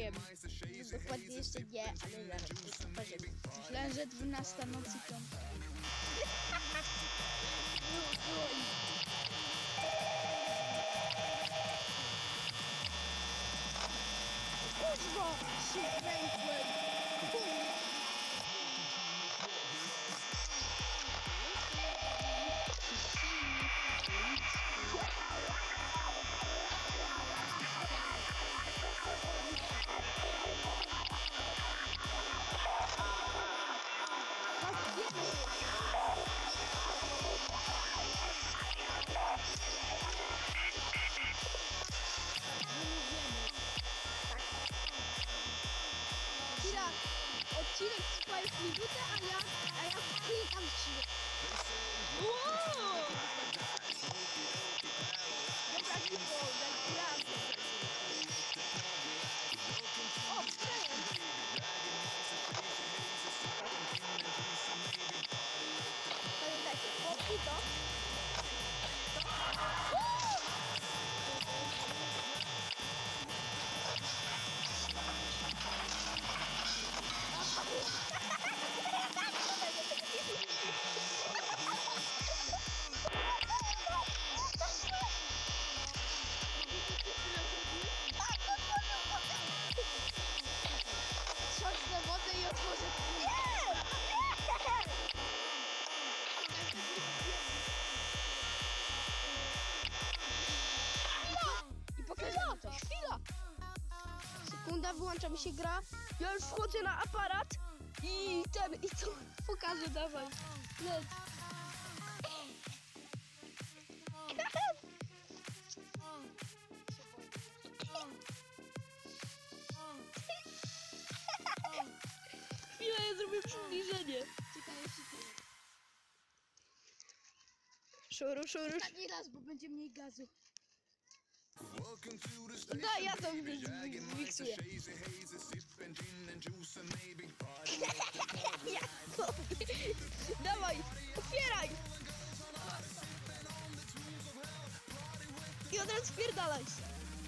wiem. Dokładnie jeszcze nie, ale zaraz to pokażemy. Myślałem, że 12 nocy 5. Kurwa! Się kręgłem! Odcinek trwa już minutę, a ja klikam 3. Wow! Dobra, tylko raz. O, przejęć! Pamiętajcie, popki to. Trząsnę wodę i otworzę. I pokażę to. Chwila! Sekunda, wyłącza mi się gra. Ja już wchodzę na aparat i co pokażę, dawaj. Lec. Chwila, ja zrobię przybliżenie. Czekaj, jeszcze tyle. Szuru. Ostatni raz, bo będzie mniej gazu. Daj, ja to miksuję. Dawaj, otwieraj! I od razu spierdalaj się.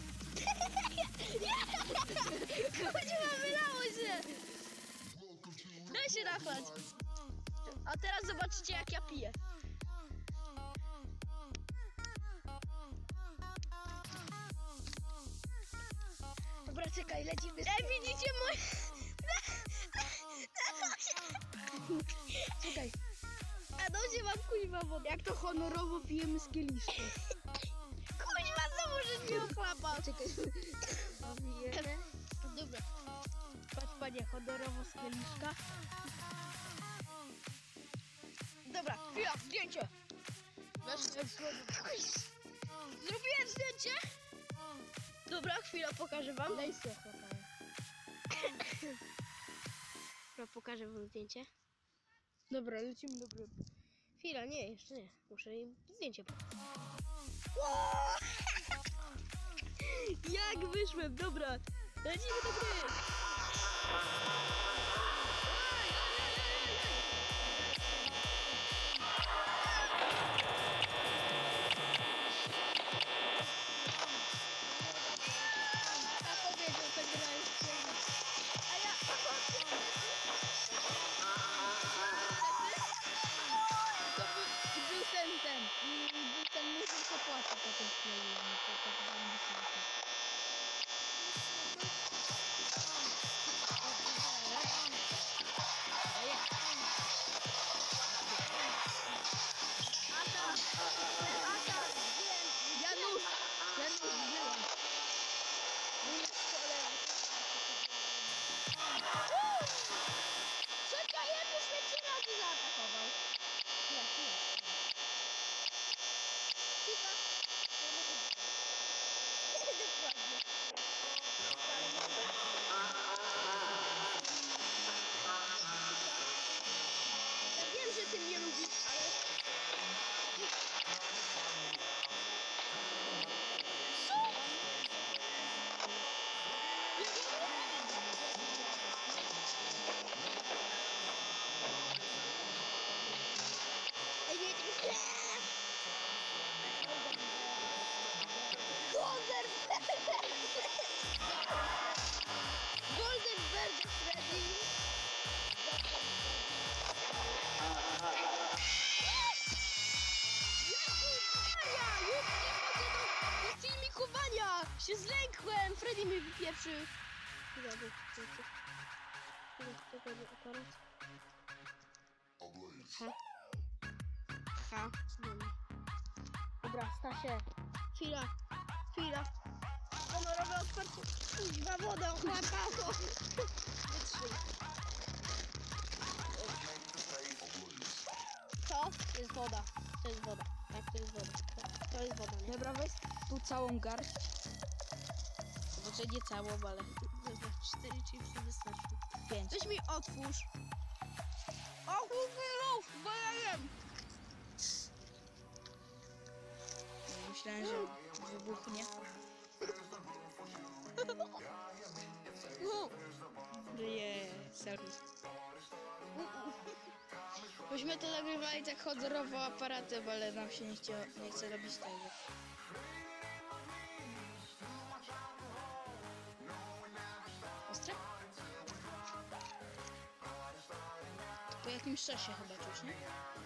Kuźma, wylało się! Daj się nachlać. A teraz zobaczycie, jak ja piję. Dobra, czekaj, lecimy. Widzicie moje... Czekaj. A dobrze mam kuźwa wodę. Jak to honorowo pijemy z kieliszka. Kuźwa, znowu żeś mnie ochlapał. Czekaj. Pijemy. Dobra. Patrz, panie, honorowo z kieliszka. Dobra, chwila, zdjęcie. Zrobiłem zdjęcie. Dobra, chwila, pokażę wam. Daj sobie chłopaj. Dobra, pokażę wam zdjęcie. Dobra, lecimy do gry. Chwila, nie, jeszcze nie. Muszę im zdjęcie pokazać. Jak wyszłem, dobra. Lecimy do gry. Ja wiem, że ty mnie lubisz, ale... chowania! Się zlękłem! Freddy mnie wypieprzył. Ha. Dobra, Stasie. Chwila. Honorowe otwarcie. Kuźwa, wodę ochlapało. Wytrzyj. To jest woda. To jest woda. Tak, to jest woda. To jest woda, nie? Dobra, weź tu całą garść. Znaczy nie całą, ale... Dobra, 4 chipsy wystarczy. 5. Weź mi otwórz. O, chłopie, bo ja jem. Myślałem, że wybuchnie. Sorry. Myśmy to nagrywali tak honorowo aparatem, ale nam się nie chce robić tego. Ostre? Po jakimś czasie chyba czuć, nie?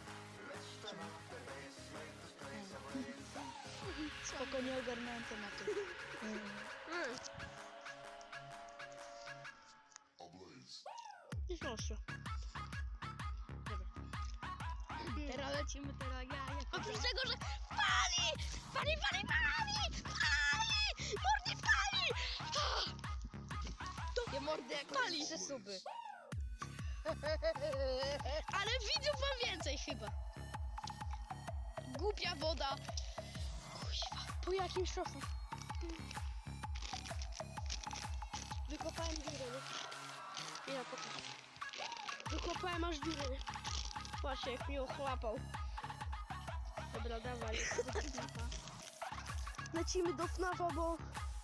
Spoko, nie ogarnąłem tematu. I proszę. Dobra. Teraz lecimy, oprócz tego, że pali! Mordy pali! Nie mordy jak Pali. te suby. Ale widzów mam więcej chyba. Głupia woda. Kuźwa, po jakim szofu? Wykopałem dziurę. Ja pokażę. Wykopałem aż dziurę. Właśnie, jak mi ochlapał. Dobra, dawaj. Lecimy do FNAF-a, bo...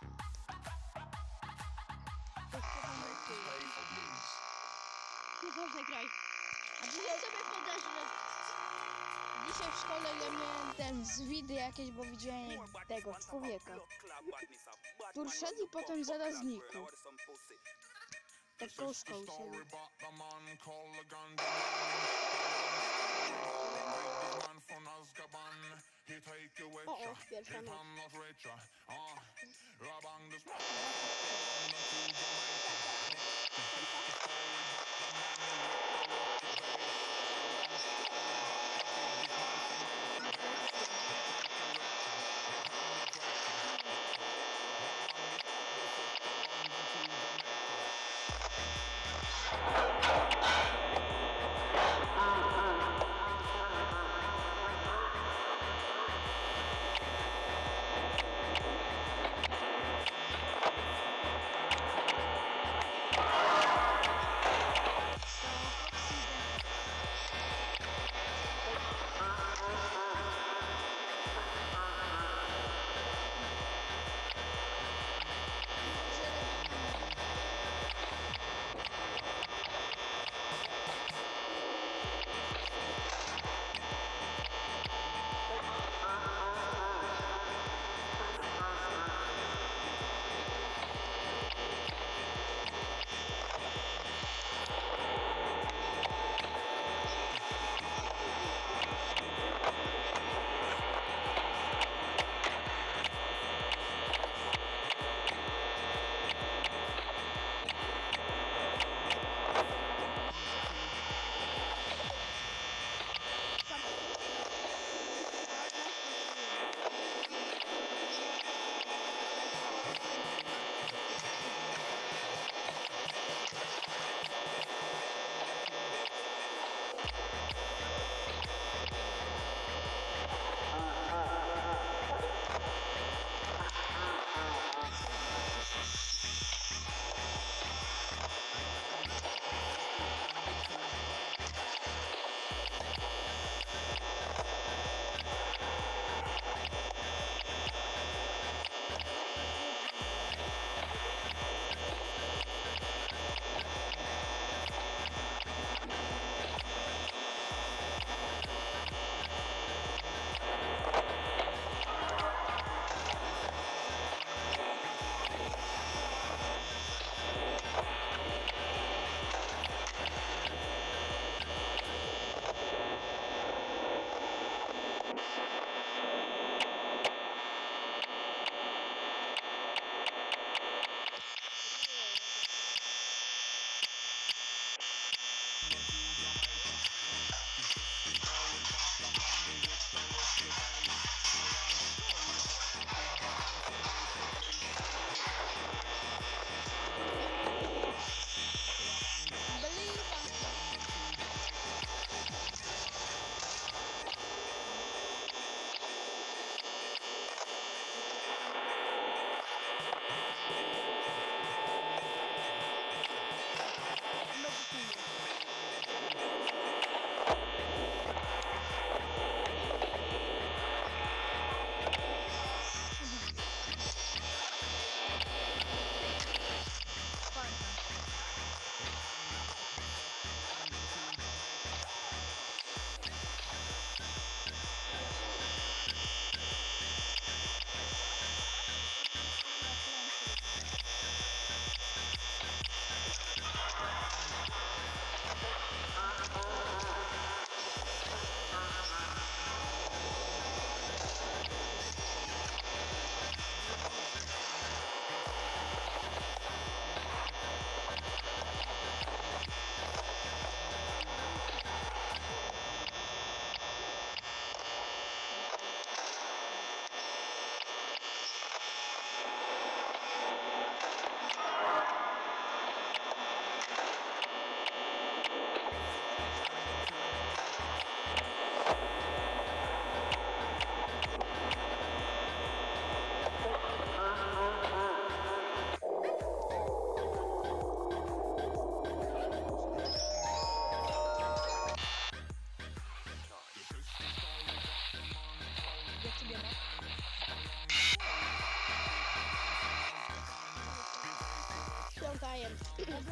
Nie ważne, graj. A dzisiaj sobie podejrzę. Dzisiaj w szkole ja miałem ten zwidy jakieś, bo widziałem tego człowieka, który szedł i potem zaraz znikł. Tak koło szkoły sobie. O, pierwsza noc.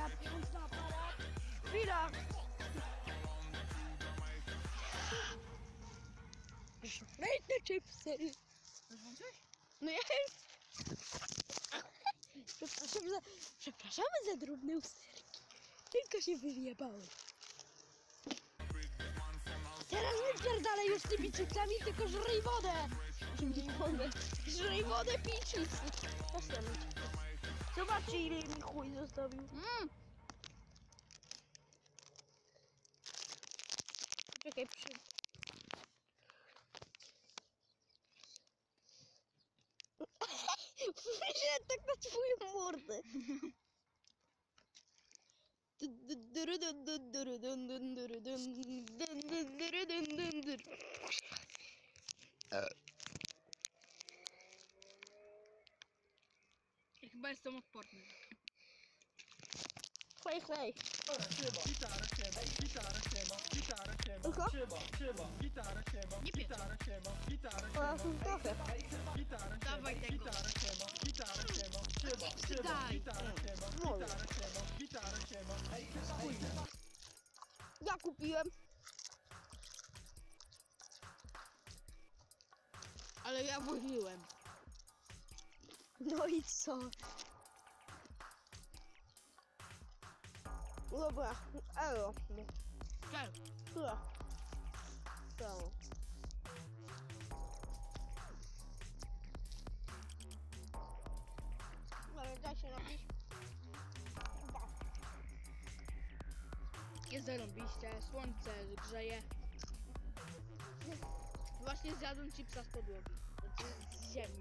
patrząc na aparat. Chwila! Wejdź na chipsy. No ja Przepraszamy za drobne usterki. Tylko się wyjebały. Teraz wypierdalaj już z tymi chipsami, tylko żryj wodę. Żryj wodę, pij chipsy. Zobaczcie, ile mi chuj zostawił. Czekaj, Wyszedł tak na twoją mordę. chyba jestem odporny. Chlej, chlej. Gitara siema, gitara siema, gitara siema, Tylko? siema, gitara siema, Nie pierdol. gitara siema, gitara O, siema, trochę. gitara Dawaj siema, tego. gitara siema, gitara siema, siema, Daj. gitara siema, Może. gitara siema. Ja kupiłem. Ale ja włożyłem. No i co? Dobra, elo. Cześć. Tyle. To. Ale da się napić. Jest zarąbiście, słońce grzeje. Właśnie zjadłem chipsa z podłogi. Znaczy z ziemi.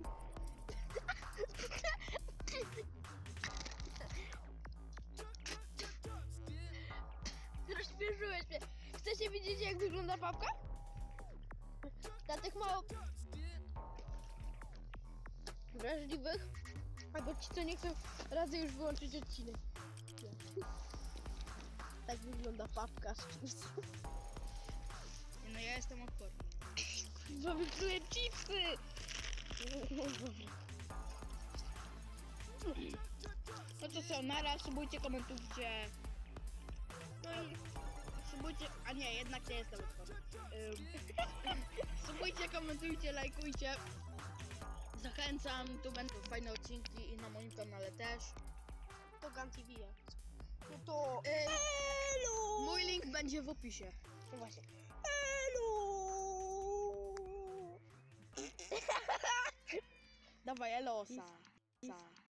Rozśmieszyłeś mnie. Chcecie widzieć, jak wygląda babka? Dla tych mało wrażliwych, albo ci, co nie chcą razy już wyłączyć odcinek. Tak wygląda papka z czymś. Nie, no ja jestem odporny. Bo wykluję chipsy! No to co, naraz, subujcie, komentujcie. No i subujcie, a nie, jednak nie jestem odporny. Subujcie, komentujcie, lajkujcie. Zachęcam, tu będą fajne odcinki i na moim kanale też. To Gun TV. No to... Yy, Elo! mój link będzie w opisie. No właśnie. Elo! Dawaj, elosa.